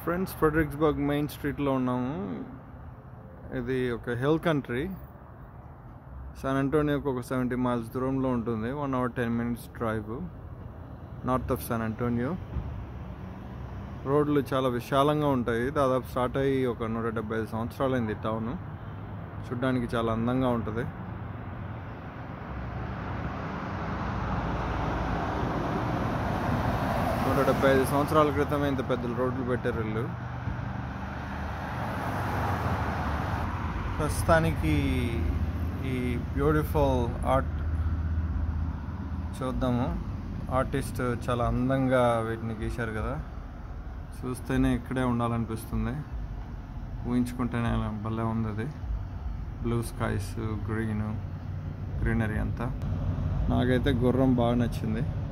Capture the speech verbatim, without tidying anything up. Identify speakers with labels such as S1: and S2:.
S1: Friends, ఫ్రెడరిక్స్బర్గ్ main స్ట్రీట్లో ఉన్నాము. ఇది ఒక హిల్ కంట్రీ. శాన్ అంటోనియోకి ఒక సెవెంటీ మైల్స్ దూరంలో ఉంటుంది. One hour ten minutes drive north of San Antonio. రోడ్లు చాలా విశాలంగా ఉంటాయి. దాదాపు స్టార్ట్ అయ్యి ఒక నూట డెబ్బై ఐదు సంవత్సరాలైంది టౌన్. చూడ్డానికి చాలా అందంగా ఉంటుంది. నూట డెబ్బై ఐదు సంవత్సరాల క్రితమే ఇంత పెద్ద రోడ్లు పెట్టారు వీళ్ళు. ప్రస్తుతానికి ఈ బ్యూటిఫుల్ ఆర్ట్ చూద్దాము. ఆర్టిస్ట్ చాలా అందంగా వీటిని గీశారు కదా, చూస్తేనే ఇక్కడే ఉండాలనిపిస్తుంది. ఊహించుకుంటేనే భలే ఉంది. అది బ్లూ స్కైస్, గ్రీను, గ్రీనరీ అంతా. నాకైతే గుర్రం బాగా నచ్చింది.